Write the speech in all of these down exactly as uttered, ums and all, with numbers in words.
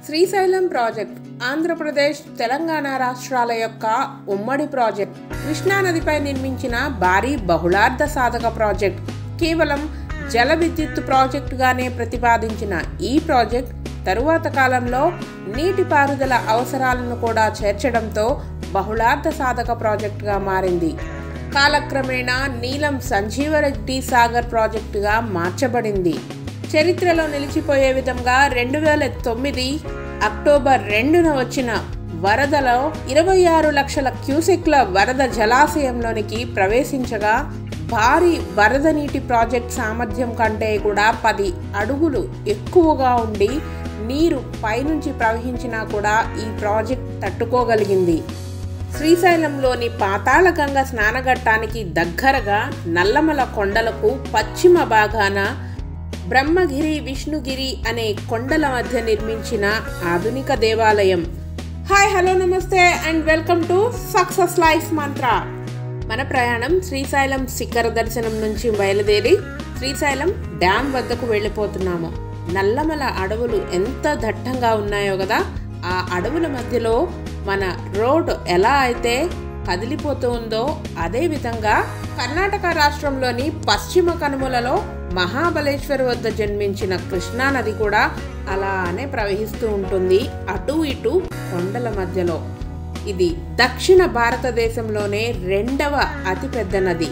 Srisailam project Andhra Pradesh, Telangana రాష్ట్రాల యొక్క ఉమ్మడి ప్రాజెక్ట్. కృష్ణానదిపై నిర్మించిన భారీ బహుళార్థ సాధక ప్రాజెక్ట్. కేవలం జల విద్యుత్ ప్రాజెక్టుగానే ప్రతిపాదించిన ఈ ప్రాజెక్ట్ తరువాత కాలంలో నీటిపారుదల అవసరాలను కూడా చేర్చడంతో బహుళార్థ సాధక ప్రాజెక్టుగా మారింది. కాలక్రమేణా నీలం సంజీవరెడ్డి సాగర్ ప్రాజెక్టుగా మార్చబడింది. చరిత్రలో నిలిచిపోయే విధంగా రెండు వేల తొమ్మిది అక్టోబర్ రెండున వచ్చిన వరదలో ఇరవై ఆరు లక్షల క్యూసెక్ల వరద జలాశయంలోనికి ప్రవేశించగా భారీ వరద నీటి ప్రాజెక్ట్ సామర్థ్యం కంటే కూడా పది అడుగులు ఎక్కువగా ఉండి నీరు పైనుంచి ప్రవహించినా కూడా ఈ ప్రాజెక్ట్ తట్టుకోగలిగింది. శ్రీశైలంలోని పాతాళగంగ స్నానఘట్టానికి దగ్గరగా నల్లమల కొండలకు పశ్చిమ భాగాన బ్రహ్మగిరి, విష్ణుగిరి అనే కొండల మధ్య నిర్మించిన ఆధునిక దేవాలయం. హాయ్, హలో, నమస్తే and welcome to Success Life Mantra. మన ప్రయాణం శ్రీశైలం శిఖర దర్శనం నుంచి బయలుదేరి శ్రీశైలం డ్యామ్ వద్దకు వెళ్ళిపోతున్నాము. నల్లమల అడవులు ఎంత దట్టంగా ఉన్నాయో కదా. ఆ అడవుల మధ్యలో మన రోడ్ ఎలా అయితే కదిలిపోతూ ఉందో అదే విధంగా కర్ణాటక రాష్ట్రంలోని పశ్చిమ కనుమలలో మహాబలేశ్వర్ వద్ద జన్మించిన కృష్ణానది కూడా అలానే ప్రవహిస్తూ ఉంటుంది అటు ఇటు కొండల మధ్యలో. ఇది దక్షిణ భారతదేశంలోనే రెండవ అతిపెద్ద నది.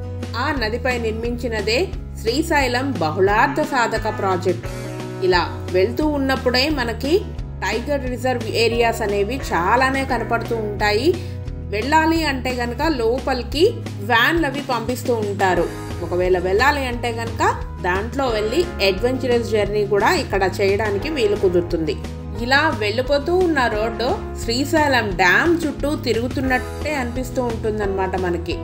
ఆ నదిపై నిర్మించినదే శ్రీశైలం బహుళార్థ సాధక ప్రాజెక్ట్. ఇలా వెళ్తూ ఉన్నప్పుడే మనకి టైగర్ రిజర్వ్ ఏరియాస్ అనేవి చాలానే కనపడుతూ ఉంటాయి. వెళ్ళాలి అంటే కనుక లోపలికి వ్యాన్లు అవి పంపిస్తూ ఉంటారు. ఒకవేళ వెళ్ళాలి అంటే కనుక దాంట్లో వెళ్ళి అడ్వెంచరస్ జర్నీ కూడా ఇక్కడ చేయడానికి వీలు కుదురుతుంది. ఇలా వెళ్ళిపోతూ ఉన్న రోడ్డు శ్రీశైలం డ్యామ్ చుట్టూ తిరుగుతున్నట్టే అనిపిస్తూ ఉంటుందన్నమాట మనకి.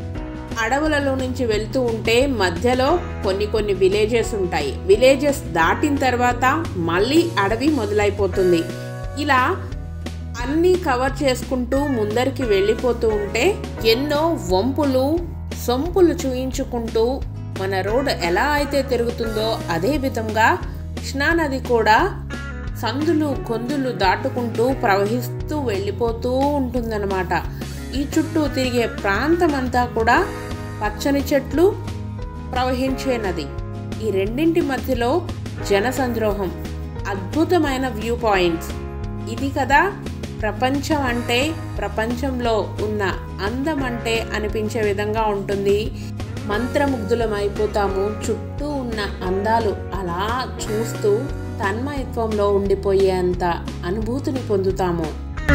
అడవులలో నుంచి వెళ్తూ ఉంటే మధ్యలో కొన్ని కొన్ని విలేజెస్ ఉంటాయి. విలేజెస్ దాటిన తర్వాత మళ్ళీ అడవి మొదలైపోతుంది. ఇలా అన్నీ కవర్ చేసుకుంటూ ముందరికి వెళ్ళిపోతూ ఉంటే ఎన్నో వంపులు సొంపులు చూయించుకుంటూ మన రోడ్ ఎలా అయితే తిరుగుతుందో అదే విధంగా కృష్ణానది కూడా సందులు గొంతులు దాటుకుంటూ ప్రవహిస్తూ వెళ్ళిపోతూ ఉంటుందన్నమాట. ఈ చుట్టూ తిరిగే ప్రాంతం అంతా కూడా పచ్చని చెట్లు, ప్రవహించే నది. ఈ రెండింటి మధ్యలో జనసంద్రోహం, అద్భుతమైన వ్యూ పాయింట్స్. ఇది కదా ప్రపంచం అంటే, ప్రపంచంలో ఉన్న అందం అంటే అనిపించే విధంగా ఉంటుంది. మంత్రముగ్ధులం అయిపోతాము. చుట్టూ ఉన్న అందాలు అలా చూస్తూ తన్మయత్వంలో ఉండిపోయేంత అనుభూతిని పొందుతాము.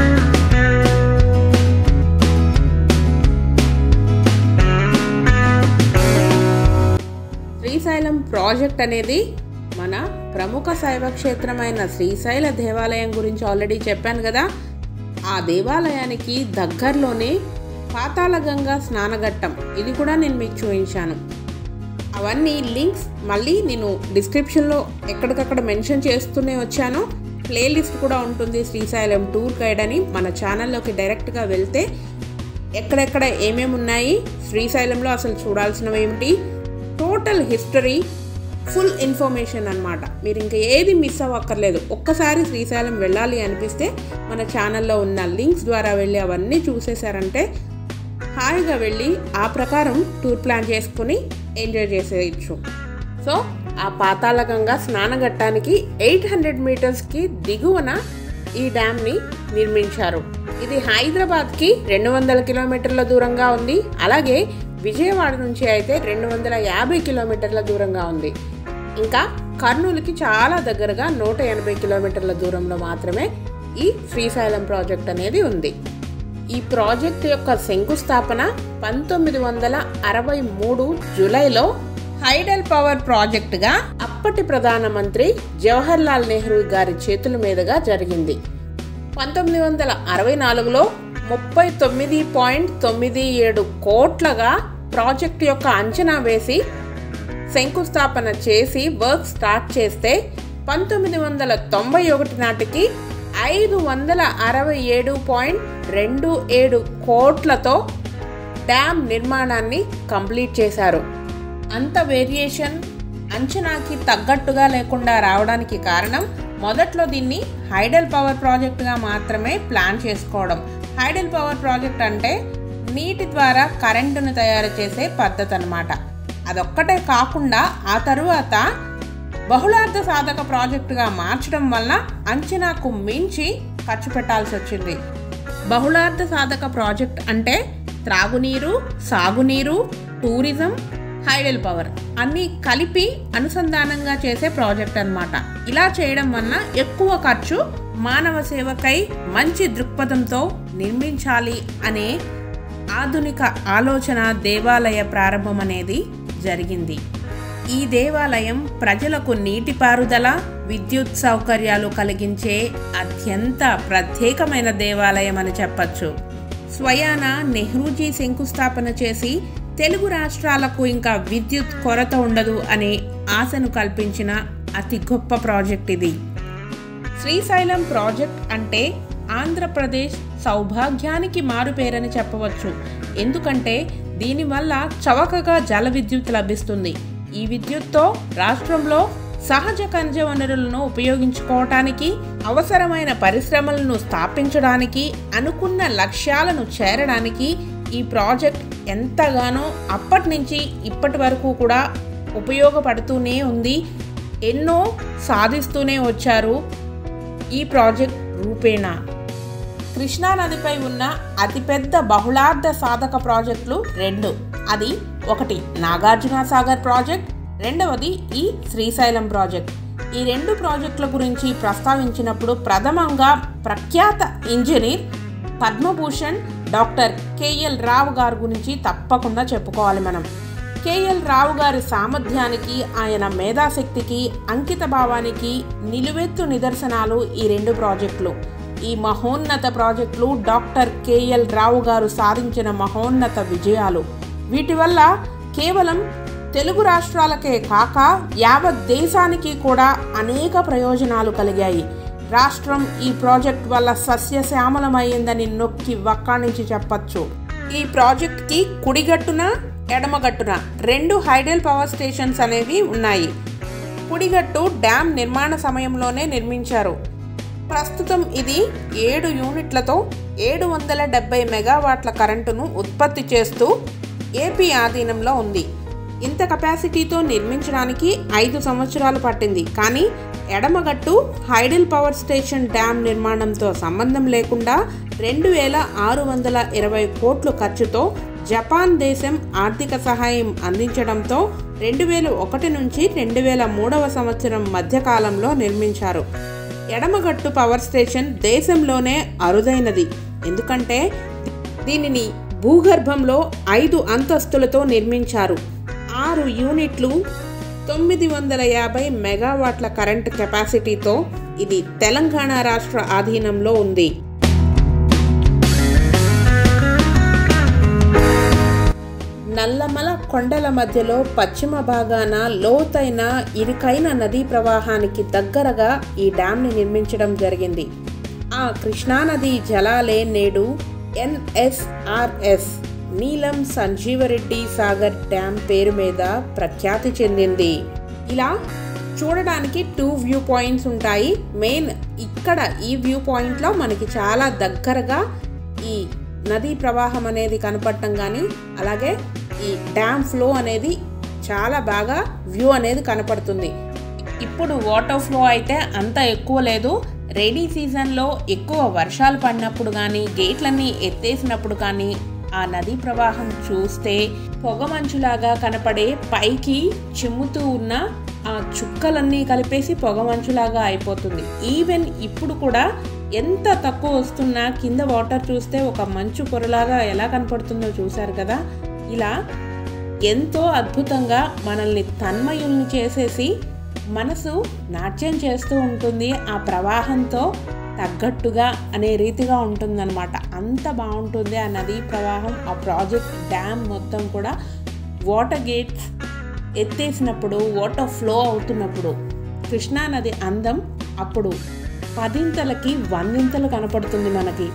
శ్రీశైలం ప్రాజెక్ట్ అనేది మన ప్రముఖ శైవ క్షేత్రమైన శ్రీశైల దేవాలయం గురించి ఆల్రెడీ చెప్పాను కదా. ఆ దేవాలయానికి దగ్గరలోనే పాతాళగంగ స్నానఘట్టం, ఇది కూడా నేను మీకు చూపించాను. అవన్నీ లింక్స్ మళ్ళీ నేను డిస్క్రిప్షన్లో ఎక్కడికక్కడ మెన్షన్ చేస్తూనే వచ్చాను. ప్లేలిస్ట్ కూడా ఉంటుంది శ్రీశైలం టూర్ గైడ్ అని. మన ఛానల్లోకి డైరెక్ట్గా వెళ్తే ఎక్కడెక్కడ ఏమేమి ఉన్నాయి, శ్రీశైలంలో అసలు చూడాల్సినవి ఏమిటి, టోటల్ హిస్టరీ, ఫుల్ ఇన్ఫర్మేషన్ అన్నమాట. మీరు ఇంకా ఏది మిస్ అవ్వక్కర్లేదు. ఒక్కసారి శ్రీశైలం వెళ్ళాలి అనిపిస్తే మన ఛానల్లో ఉన్న లింక్స్ ద్వారా వెళ్ళి అవన్నీ చూసేశారంటే హాయిగా వెళ్ళి ఆ ప్రకారం టూర్ ప్లాన్ చేసుకుని ఎంజాయ్ చేసేయచ్చు. సో ఆ పాతాళగంగ స్నానఘట్టానికి ఎయిట్ హండ్రెడ్ మీటర్స్కి దిగువన ఈ డ్యామ్ని నిర్మించారు. ఇది హైదరాబాద్కి రెండు వందల కిలోమీటర్ల దూరంగా ఉంది. అలాగే విజయవాడ నుంచి అయితే రెండు వందల యాభై కిలోమీటర్ల దూరంగా ఉంది. ఇంకా కర్నూలుకి చాలా దగ్గరగా నూట ఎనభై కిలోమీటర్ల దూరంలో మాత్రమే ఈ శ్రీశైలం ప్రాజెక్ట్ అనేది ఉంది. ఈ ప్రాజెక్ట్ యొక్క శంకుస్థాపన పంతొమ్మిది వందల అరవై మూడు జూలైలో హైడల్ పవర్ ప్రాజెక్టుగా అప్పటి ప్రధానమంత్రి జవహర్ లాల్ నెహ్రూ గారి చేతుల మీదుగా జరిగింది. పంతొమ్మిది వందల అరవై నాలుగులో ముప్పై తొమ్మిది పాయింట్ తొమ్మిది ఏడు కోట్లగా ప్రాజెక్టు యొక్క అంచనా వేసి శంకుస్థాపన చేసి వర్క్ స్టార్ట్ చేస్తే పంతొమ్మిది వందల తొంభై ఒకటి నాటికి ఐదు వందల అరవై ఏడు పాయింట్ రెండు ఏడు కోట్లతో డ్యామ్ నిర్మాణాన్ని కంప్లీట్ చేశారు. అంత వేరియేషన్ అంచనాకి తగ్గట్టుగా లేకుండా రావడానికి కారణం మొదట్లో దీన్ని హైడల్ పవర్ ప్రాజెక్టుగా మాత్రమే ప్లాన్ చేసుకోవడం. హైడల్ పవర్ ప్రాజెక్ట్ అంటే నీటి ద్వారా కరెంటును తయారు చేసే పద్ధతి అన్నమాట. అదొక్కటే కాకుండా ఆ తరువాత బహుళార్థ సాధక ప్రాజెక్టుగా మార్చడం వల్ల అంచనాకు మించి ఖర్చు పెట్టాల్సి వచ్చింది. బహుళార్థ సాధక ప్రాజెక్ట్ అంటే త్రాగునీరు, సాగునీరు, టూరిజం, హైడల్ పవర్ అన్నీ కలిపి అనుసంధానంగా చేసే ప్రాజెక్ట్ అన్నమాట. ఇలా చేయడం వల్ల ఎక్కువ ఖర్చు, మానవ సేవకై మంచి దృక్పథంతో నిర్మించాలి అనే ఆధునిక ఆలోచన దేవాలయ ప్రారంభం అనేది జరిగింది. ఈ దేవాలయం ప్రజలకు నీటిపారుదల, విద్యుత్ సౌకర్యాలు కలిగించే అత్యంత ప్రత్యేకమైన దేవాలయం అని చెప్పచ్చు. స్వయాన నెహ్రూజీ శంకుస్థాపన చేసి తెలుగు రాష్ట్రాలకు ఇంకా విద్యుత్ కొరత ఉండదు అనే ఆశను కల్పించిన అతి గొప్ప ప్రాజెక్ట్ ఇది. శ్రీశైలం ప్రాజెక్ట్ అంటే ఆంధ్రప్రదేశ్ సౌభాగ్యానికి మారుపేరని చెప్పవచ్చు. ఎందుకంటే దీనివల్ల చవకగా జల విద్యుత్ లభిస్తుంది. ఈ విద్యుత్తో రాష్ట్రంలో సహజ ఖనిజ వనరులను ఉపయోగించుకోవటానికి, అవసరమైన పరిశ్రమలను స్థాపించడానికి, అనుకున్న లక్ష్యాలను చేరడానికి ఈ ప్రాజెక్ట్ ఎంతగానో అప్పటి నుంచి ఇప్పటి వరకు కూడా ఉపయోగపడుతూనే ఉంది. ఎన్నో సాధిస్తూనే వచ్చారు ఈ ప్రాజెక్ట్ రూపేణా. కృష్ణానదిపై ఉన్న అతిపెద్ద బహుళార్థ సాధక ప్రాజెక్టులు రెండు. అది ఒకటి నాగార్జున సాగర్ ప్రాజెక్ట్, రెండవది ఈ శ్రీశైలం ప్రాజెక్ట్. ఈ రెండు ప్రాజెక్టుల గురించి ప్రస్తావించినప్పుడు ప్రథమంగా ప్రఖ్యాత engineer Padma Bhushan doctor K L Rao గురించి తప్పకుండా చెప్పుకోవాలి మనం. కేఎల్ రావు గారి సామర్థ్యానికి, ఆయన మేధాశక్తికి, అంకిత భావానికి నిలువెత్తు నిదర్శనాలు ఈ రెండు ప్రాజెక్టులు. ఈ మహోన్నత ప్రాజెక్టులు డాక్టర్ కేఎల్ రావు గారు సాధించిన మహోన్నత విజయాలు. వీటి వల్ల కేవలం తెలుగు రాష్ట్రాలకే కాక యావత్ దేశానికి కూడా అనేక ప్రయోజనాలు కలిగాయి. రాష్ట్రం ఈ ప్రాజెక్ట్ వల్ల సస్యశ్యామలమైందని నొక్కి వక్కాణించి చెప్పచ్చు. ఈ ప్రాజెక్ట్కి కుడిగట్టున, ఎడమగట్టున రెండు హైడల్ పవర్ స్టేషన్స్ అనేవి ఉన్నాయి. కుడిగట్టు డ్యామ్ నిర్మాణ సమయంలోనే నిర్మించారు. ప్రస్తుతం ఇది ఏడు యూనిట్లతో ఏడు వందల డెబ్బై మెగావాట్ల కరెంటును ఉత్పత్తి చేస్తూ ఏపీ ఆధీనంలో ఉంది. ఇంత కెపాసిటీతో నిర్మించడానికి ఐదు సంవత్సరాలు పట్టింది. కానీ ఎడమగట్టు హైడల్ పవర్ స్టేషన్ డ్యామ్ నిర్మాణంతో సంబంధం లేకుండా రెండు వేల ఆరు వందల ఇరవై కోట్ల ఖర్చుతో జపాన్ దేశం ఆర్థిక సహాయం అందించడంతో రెండు వేల ఒకటి నుంచి రెండు వేల మూడవ సంవత్సరం మధ్యకాలంలో నిర్మించారు. ఎడమగట్టు పవర్ స్టేషన్ దేశంలోనే అరుదైనది. ఎందుకంటే దీనిని భూగర్భంలో ఐదు అంతస్తులతో నిర్మించారు. ఆరు యూనిట్లు, తొమ్మిది వందల యాభై మెగావాట్ల కరెంట్ కెపాసిటీతో ఇది తెలంగాణ రాష్ట్ర ఆధీనంలో ఉంది. నల్లమల కొండల మధ్యలో పశ్చిమ భాగాన లోతైన ఇరుకైన నదీ ప్రవాహానికి దగ్గరగా ఈ డ్యామ్ని నిర్మించడం జరిగింది. ఆ కృష్ణానది జలాలే నేడు ఎన్ఎస్ఆర్ఎస్ నీలం సంజీవరెడ్డి సాగర్ డ్యామ్ పేరు మీద ప్రఖ్యాతి చెందింది. ఇలా చూడడానికి టూ వ్యూ పాయింట్స్ ఉంటాయి. మెయిన్ ఇక్కడ ఈ వ్యూ పాయింట్లో మనకి చాలా దగ్గరగా ఈ నదీ ప్రవాహం అనేది కనపడటం, కానీ అలాగే ఈ డ్యామ్ ఫ్లో అనేది చాలా బాగా వ్యూ అనేది కనపడుతుంది. ఇప్పుడు వాటర్ ఫ్లో అయితే అంత ఎక్కువ లేదు. రైనీ సీజన్లో ఎక్కువ వర్షాలు పడినప్పుడు కానీ, గేట్లన్నీ ఎత్తేసినప్పుడు కానీ ఆ నదీ ప్రవాహం చూస్తే పొగమంచులాగా కనపడే, పైకి చిమ్ముతూ ఉన్న ఆ చుక్కలన్నీ కలిపేసి పొగమంచులాగా అయిపోతుంది. ఈవెన్ ఇప్పుడు కూడా ఎంత తక్కువ వస్తున్నా కింద వాటర్ చూస్తే ఒక మంచు పొరలాగా ఎలా కనపడుతుందో చూశారు కదా. ఇలా ఎంతో అద్భుతంగా మనల్ని తన్మయుల్ని చేసేసి మనసు నాట్యం చేస్తూ ఉంటుంది. ఆ ప్రవాహంతో తగ్గట్టుగా అనే రీతిగా ఉంటుందన్నమాట. అంత బాగుంటుంది ఆ నదీ ప్రవాహం. ఆ ప్రాజెక్ట్ డ్యామ్ మొత్తం కూడా వాటర్ గేట్స్ ఎత్తేసినప్పుడు, వాటర్ ఫ్లో అవుతున్నప్పుడు కృష్ణానది అందం అప్పుడు పదింతలకి వందింతలు కనపడుతుంది మనకి.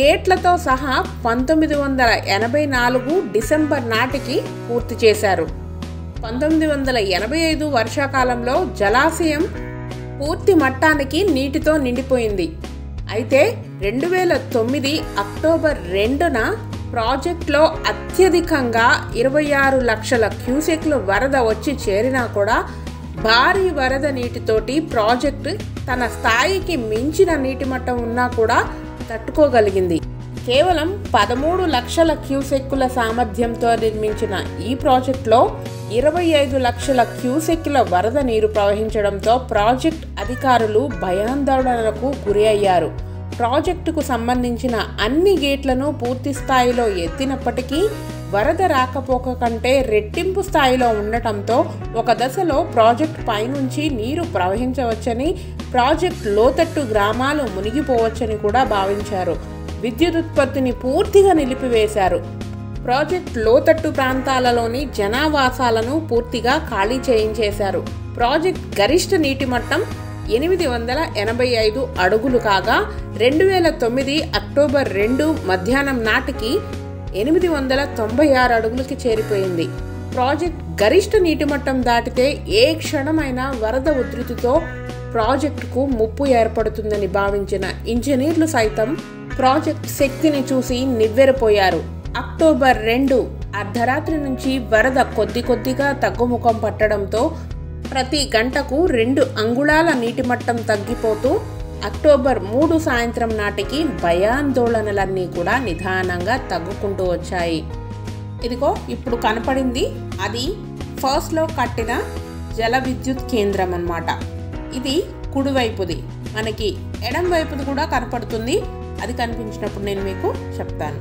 గేట్లతో సహా పంతొమ్మిది వందల ఎనభై నాలుగు డిసెంబర్ నాటికి పూర్తి చేశారు. పంతొమ్మిది వందల ఎనభై ఐదు వర్షాకాలంలో జలాశయం పూర్తి మట్టానికి నీటితో నిండిపోయింది. అయితే రెండు వేల తొమ్మిది అక్టోబర్ రెండున ప్రాజెక్టులో అత్యధికంగా ఇరవై ఆరు లక్షల క్యూసెక్లు వరద వచ్చి చేరినా కూడా భారీ వరద నీటితోటి ప్రాజెక్టు తన స్థాయికి మించిన నీటి మట్టం ఉన్నా కూడా తట్టుకోగలిగింది. కేవలం పదమూడు లక్షల క్యూసెక్కుల సామర్థ్యంతో నిర్మించిన ఈ ప్రాజెక్టులో ఇరవై ఐదు లక్షల క్యూసెక్కుల వరద నీరు ప్రవహించడంతో ప్రాజెక్ట్ అధికారులు భయాందోళనలకు గురి అయ్యారు. ప్రాజెక్టుకు సంబంధించిన అన్ని గేట్లను పూర్తి స్థాయిలో ఎత్తినప్పటికీ వరద రాకపోక కంటే రెట్టింపు స్థాయిలో ఉండటంతో ఒక దశలో ప్రాజెక్టు పైనుంచి నీరు ప్రవహించవచ్చని, ప్రాజెక్ట్ లోతట్టు గ్రామాలు మునిగిపోవచ్చని కూడా భావించారు. విద్యుత్ ఉత్పత్తిని పూర్తిగా నిలిపివేశారు. ప్రాజెక్ట్ లోతట్టు ప్రాంతాలలోని జనావాసాలను పూర్తిగా ఖాళీ చేయించేశారు. ప్రాజెక్ట్ గరిష్ట నీటి మట్టం ఎనిమిది వందల ఎనభై ఐదు అడుగులు కాగా రెండు వేల తొమ్మిది అక్టోబర్ రెండు మధ్యాహ్నం నాటికి ఎనిమిది వందల తొంభై ఆరు అడుగులకి చేరిపోయింది. ప్రాజెక్ట్ గరిష్ట నీటి మట్టం దాటితే ఏ క్షణమైనా వరద ఉధృతితో ప్రాజెక్టుకు ముప్పు ఏర్పడుతుందని భావించిన ఇంజనీర్లు సైతం ప్రాజెక్ట్ శక్తిని చూసి నివ్వెరపోయారు. అక్టోబర్ రెండు అర్ధరాత్రి నుంచి వరద కొద్ది కొద్దిగా తగ్గుముఖం పట్టడంతో ప్రతి గంటకు రెండు అంగుళాల నీటి మట్టం తగ్గిపోతూ అక్టోబర్ మూడు సాయంత్రం నాటికి భయాందోళనలన్నీ కూడా నిదానంగా తగ్గుకుంటూ వచ్చాయి. ఇదిగో ఇప్పుడు కనపడింది అది ఫస్ట్లో కట్టిన జల విద్యుత్ కేంద్రం అన్నమాట. ఇది కుడివైపుది, మనకి ఎడం వైపుది కూడా కనపడుతుంది. అది కనిపించినప్పుడు నేను మీకు చెప్తాను.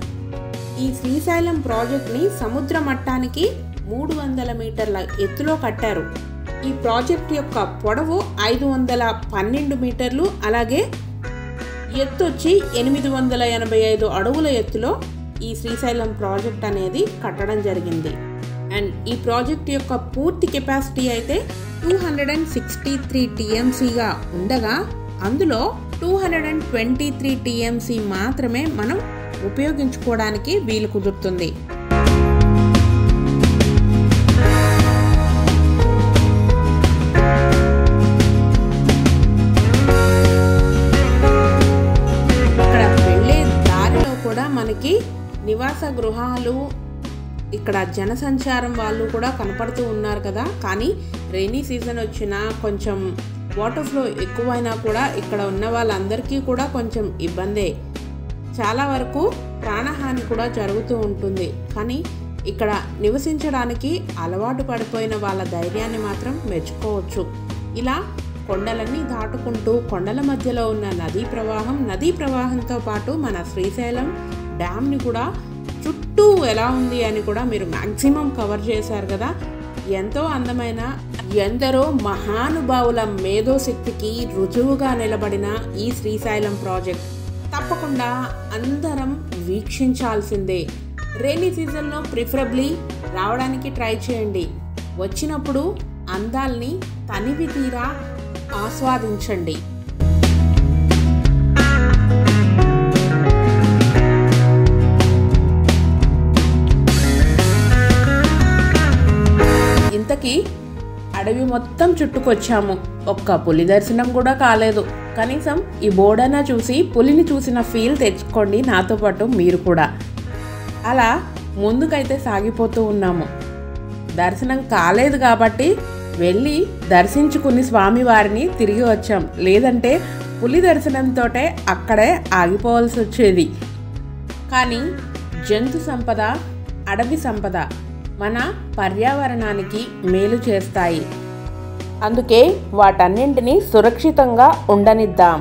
ఈ శ్రీశైలం ప్రాజెక్ట్ని సముద్ర మట్టానికి మూడు వందల మీటర్ల ఎత్తులో కట్టారు. ఈ ప్రాజెక్ట్ యొక్క పొడవు ఐదు వందల పన్నెండు మీటర్లు, అలాగే ఎత్తు వచ్చి ఎనిమిది వందల ఎనభై ఐదు అడుగుల ఎత్తులో ఈ శ్రీశైలం ప్రాజెక్ట్ అనేది కట్టడం జరిగింది. అండ్ ఈ ప్రాజెక్ట్ యొక్క పూర్తి కెపాసిటీ అయితే two hundred and sixty three టీఎంసీగా ఉండగా అందులో two hundred and twenty three TMC మాత్రమే మనం ఉపయోగించుకోవడానికి వీలు కుదురుతుంది. మనకి నివాస గృహాలు, ఇక్కడ జనసంచారం వాళ్ళు కూడా కనపడుతూ ఉన్నారు కదా. కానీ రైనీ సీజన్ వచ్చినా కొంచెం వాటర్ ఫ్లో ఎక్కువైనా కూడా ఇక్కడ ఉన్న వాళ్ళందరికీ కూడా కొంచెం ఇబ్బందే. చాలా వరకు ప్రాణహాని కూడా జరుగుతూ ఉంటుంది. కానీ ఇక్కడ నివసించడానికి అలవాటు పడిపోయిన వాళ్ళ ధైర్యాన్ని మాత్రం మెచ్చుకోవచ్చు. ఇలా కొండలన్నీ దాటుకుంటూ కొండల మధ్యలో ఉన్న నదీ ప్రవాహం, నదీ ప్రవాహంతో పాటు మన శ్రీశైలం డ్యామ్ని కూడా చుట్టూ ఎలా ఉంది అని కూడా మీరు మ్యాక్సిమం కవర్ చేశారు కదా. ఎంతో అందమైన, ఎందరో మహానుభావుల మేధోశక్తికి రుజువుగా నిలబడిన ఈ శ్రీశైలం ప్రాజెక్ట్ తప్పకుండా అందరం వీక్షించాల్సిందే. రైనీ సీజన్లో ప్రిఫరబ్లీ రావడానికి ట్రై చేయండి. వచ్చినప్పుడు అందాల్ని తనివి తీరా ఆస్వాదించండి. ఇంతకీ అడవి మొత్తం చుట్టుకొచ్చాము, ఒక్క పులి దర్శనం కూడా కాలేదు. కనీసం ఈ బోర్డైనా చూసి పులిని చూసిన ఫీల్ తెచ్చుకోండి నాతో పాటు మీరు కూడా. అలా ముందుకైతే సాగిపోతూ ఉన్నాము. దర్శనం కాలేదు కాబట్టి వెళ్ళి దర్శించుకుని స్వామివారిని తిరిగి వచ్చాం. లేదంటే పులి దర్శనంతో అక్కడే ఆగిపోవాల్సి వచ్చేది. కానీ జంతు సంపద, అడవి సంపద మన పర్యావరణానికి మేలు చేస్తాయి. అందుకే వాటన్నింటినీ సురక్షితంగా ఉండనిద్దాం.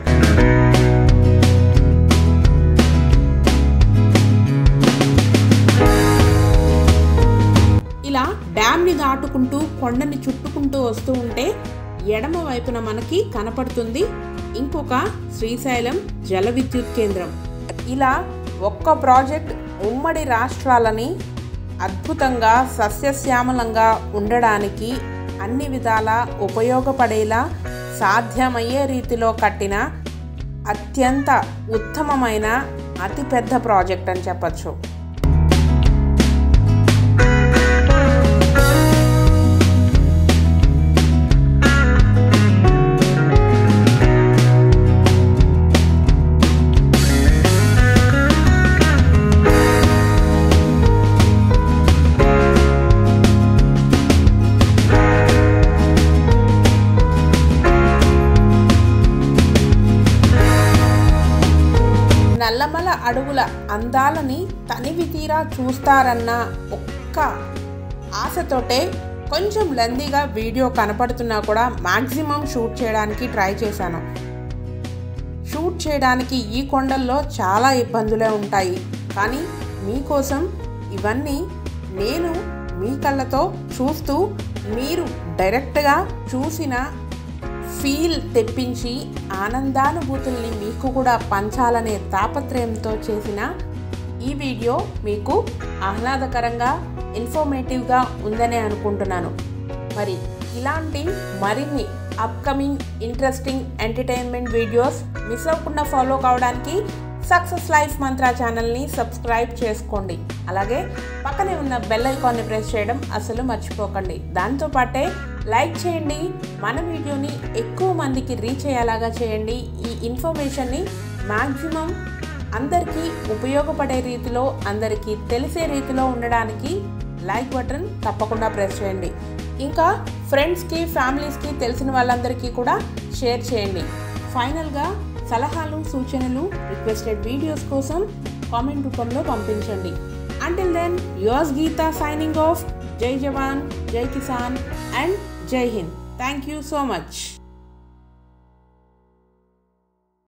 ఇలా డ్యామ్ని దాటుకుంటూ కొండని చుట్టుకుంటూ వస్తూ ఉంటే ఎడమ వైపున మనకి కనపడుతుంది ఇంకొక శ్రీశైలం జల విద్యుత్ కేంద్రం. ఇలా ఒక్క ప్రాజెక్ట్ ఉమ్మడి రాష్ట్రాలని అద్భుతంగా సస్యశ్యామలంగా ఉండడానికి అన్ని విధాలా ఉపయోగపడేలా సాధ్యమయ్యే రీతిలో కట్టిన అత్యంత ఉత్తమమైన అతిపెద్ద ప్రాజెక్ట్ అని చెప్పచ్చు. నల్లమల అడవుల అందాలని తనివి తీరా చూస్తారన్న ఒక్క ఆశతోటే కొంచెం లెందీగా వీడియో కనపడుతున్నా కూడా మ్యాక్సిమం షూట్ చేయడానికి ట్రై చేశాను. షూట్ చేయడానికి ఈ కొండల్లో చాలా ఇబ్బందులే ఉంటాయి, కానీ మీకోసం ఇవన్నీ నేను మీ కళ్ళతో చూస్తూ మీరు డైరెక్ట్గా చూసిన ఫీల్ తెప్పించి ఆనందానుభూతుల్ని మీకు కూడా పంచాలనే తాపత్రయంతో చేసిన ఈ వీడియో మీకు ఆహ్లాదకరంగా ఇన్ఫర్మేటివ్గా ఉందనే అనుకుంటున్నాను. మరి ఇలాంటి మరిన్ని upcoming interesting entertainment videos miss అవ్వకుండా ఫాలో కావడానికి సక్సెస్ లైఫ్ మంత్ర ఛానల్ని సబ్స్క్రైబ్ చేసుకోండి. అలాగే పక్కనే ఉన్న బెల్ ఐకాన్ని ప్రెస్ చేయడం అసలు మర్చిపోకండి. దాంతోపాటే లైక్ చేయండి, మన వీడియోని ఎక్కువ మందికి రీచ్ అయ్యేలాగా చేయండి. ఈ ఇన్ఫర్మేషన్ని మ్యాక్సిమం అందరికీ ఉపయోగపడే రీతిలో, అందరికీ తెలిసే రీతిలో ఉండడానికి లైక్ బటన్ తప్పకుండా ప్రెస్ చేయండి. ఇంకా ఫ్రెండ్స్కి, ఫ్యామిలీస్కి, తెలిసిన వాళ్ళందరికీ కూడా షేర్ చేయండి. ఫైనల్గా సలహాలు, సూచనలు, రిక్వెస్టెడ్ వీడియోస్ కోసం కామెంట్ రూపంలో పంపించండి. Until then, yours Geetha signing off. జై జవాన్, జై కిసాన్ అండ్ జై Hind. Thank you so much.